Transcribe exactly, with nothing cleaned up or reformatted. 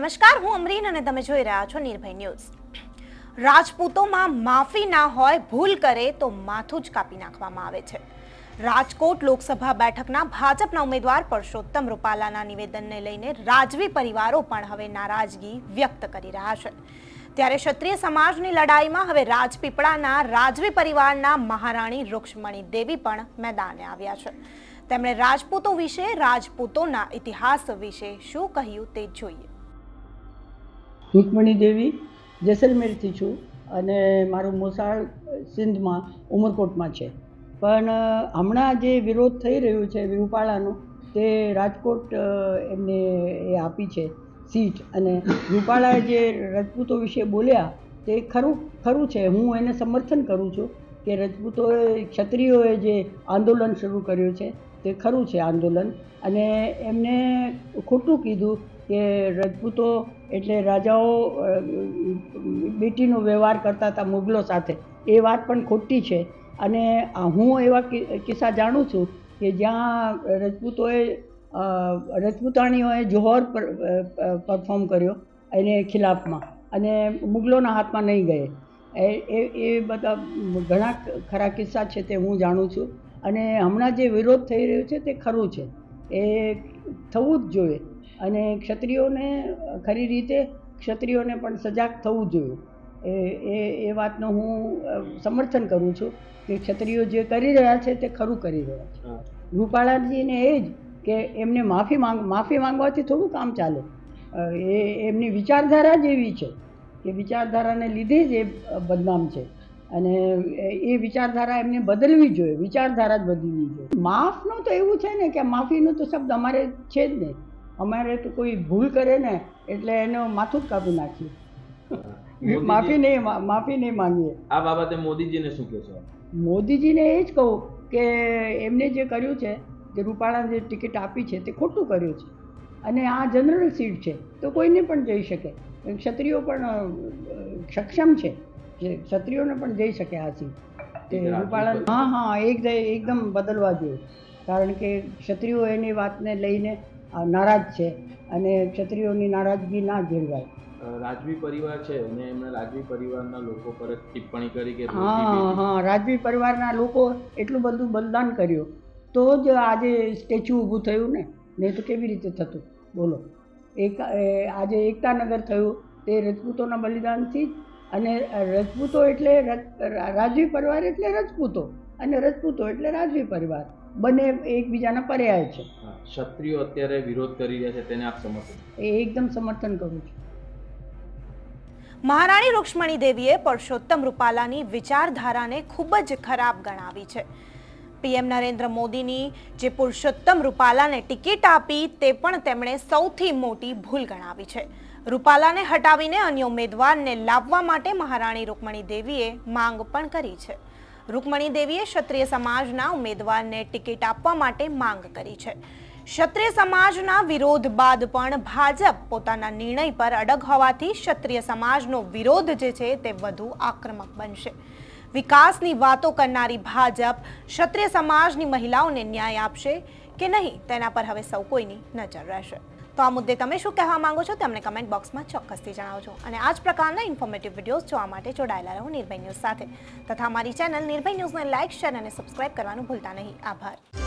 નમસ્કાર, હું અમરીન અને તમે જોઈ રહ્યા છો નિર્ભય ન્યૂઝ। રાજપૂતોમાં માફી ના હોય, ભૂલ કરે તો માથું જ કાપી નાખવામાં આવે છે। રાજકોટ લોકસભા બેઠકના ભાજપના ઉમેદવાર પરસોત્તમ રૂપાલાના નિવેદનને લઈને રાજવી પરિવારો પણ હવે નારાજગી વ્યક્ત કરી રહ્યા છે। ત્યારે ક્ષત્રિય સમાજની લડાઈમાં હવે રાજપીપળાના રાજવી પરિવારના મહારાણી રૂક્ષ્મણી દેવી પણ મેદાને આવ્યા છે। તેમણે રાજપૂતો વિશે, રાજપૂતોના ઇતિહાસ વિશે શું કહ્યું તે જોઈએ। રૂક્ષ્મણી દેવી જેસલમેરથી છું અને મારું મોસાળ સિંધમાં ઉમરકોટમાં છે, પણ હમણાં જે વિરોધ થઈ રહ્યો છે રૂપાલાનો, તે રાજકોટ એમને એ આપી છે સીટ, અને રૂપાલાએ જે રાજપૂતો વિશે બોલ્યા તે ખરું ખરું છે। હું એને સમર્થન કરું છું કે રાજપૂતોએ, ક્ષત્રિયોએ જે આંદોલન શરૂ કર્યું છે તે ખરું છે આંદોલન, અને એમને ખોટું કીધું કે રાજપૂતો એટલે રાજાઓ બેટીનો વ્યવહાર કરતા હતા મુગલો સાથે, એ વાત પણ ખોટી છે। અને હું એવા કિસ્સા જાણું છું કે જ્યાં રાજપૂતોએ રાજપૂતાણીઓએ જોહર પરફોર્મ કર્યો એને ખિલાફમાં, અને મુગલોના હાથમાં નહીં ગયે। એ એ બધા ઘણા ખરા કિસ્સા છે તે હું જાણું છું, અને હમણાં જે વિરોધ થઈ રહ્યો છે તે ખરું છે, એ થવું જ જોઈએ, અને ક્ષત્રિયોને ખરી રીતે ક્ષત્રિયોને પણ સજાગ થવું જોઈએ। એ એ એ વાતનો હું સમર્થન કરું છું કે ક્ષત્રિયો જે કરી રહ્યા છે તે ખરું કરી રહ્યા છે। રૂપાલાજીને એ જ કે એમને માફી માંગ માફી માંગવાથી થોડું કામ ચાલે। એ એમની વિચારધારા જ એવી છે કે વિચારધારાને લીધે જ એ બદનામ છે, અને એ વિચારધારા એમને બદલવી જોઈએ, વિચારધારા જ બદલવી જોઈએ। માફનું તો એવું છે ને કે માફીનું તો શબ્દ અમારે છે જ નહીં। અમારે તો કોઈ ભૂલ કરે ને એટલે એનો માથું જ કાપી નાખીએ, માફી નહીં માફી નહીં માંગીએ। આ બાબતે મોદીજીને શું કહેશો? મોદીજીને એ જ કહું કે એમને જે કર્યું છે, જે રૂપાલાને જે ટિકિટ આપી છે તે ખોટું કર્યું છે, અને આ જનરલ સીટ છે તો કોઈને પણ જઈ શકે, ક્ષત્રિયો પણ સક્ષમ છે, ક્ષત્રિયોને પણ જઈ શકે આ સીટ। તે રૂપાલા હા હા એક એકદમ બદલવા જોઈએ, કારણ કે ક્ષત્રિયો એની વાતને લઈને નારાજ છે, અને ક્ષત્રિયોની નારાજગી ના ઝીલવાય। રાજવી પરિવાર છે અને એમના રાજવી પરિવારના લોકો પર ટિપ્પણી કરી કે હા હા રાજવી પરિવારના લોકો એટલું બધું બલિદાન કર્યું તો જ આજે સ્ટેચ્યુ ઊભું થયું ને, નહીં તો કેવી રીતે થતું બોલો। એક આજે એકતાનગર થયું તે રાજપૂતોના બલિદાનથી જ, અને રાજપૂતો એટલે રાજવી પરિવાર એટલે રાજપૂતો, અને રાજપૂતો એટલે રાજવી પરિવાર, બંને એકબીજાના પર્યાય છે। ક્ષત્રિયો અત્યારે વિરોધ કરી રહ્યા છે, તેને આપ સમર્થન? એ એકદમ સમર્થન કરું છું। મહારાણી રૂક્ષ્મણી દેવીએ પરસોત્તમ રૂપાલાની વિચારધારાને ખૂબ જ ખરાબ ગણાવી છે। પીએમ નરેન્દ્ર મોદીની જે પુરુષોત્તમ રૂપાલાને ટિકિટ આપી તે પણ તેમણે સૌથી મોટી ભૂલ ગણાવી છે। રૂપાલાને હટાવીને અન્ય ઉમેદવારને લાવવા માટે મહારાણી રૂક્ષ્મણી દેવીએ માંગ પણ કરી છે। રૂક્ષ્મણી દેવીએ ક્ષત્રિય સમાજના ઉમેદવારને ટિકિટ આપવા માટે માંગ કરી છે। ક્ષત્રિય સમાજના વિરોધ બાદ પણ ભાજપ પોતાના નિર્ણય પર અડગ હોવાથી ક્ષત્રિય સમાજનો વિરોધ જે છે તે વધુ આક્રમક બનશે। વિકાસની વાતો કરનારી ભાજપ ક્ષત્રિય સમાજની મહિલાઓને ન્યાય આપશે કે નહીં તેના પર હવે સૌ કોઈની નજર રહેશે। તો આ મુદ્દે તમે શું કહેવા માંગો છો તે અમને કમેન્ટ બોક્સમાં ચોક્કસથી જણાવજો, અને આ જ પ્રકારના ઇન્ફોર્મેટિવ વિડીયોઝ જોવા માટે જોડાયેલા રહો નિર્ભય ન્યૂઝ સાથે, તથા અમારી ચેનલ નિર્ભય ન્યૂઝને લાઇક, શેર અને સબસ્ક્રાઇબ કરવાનું ભૂલતા નહીં। આભાર।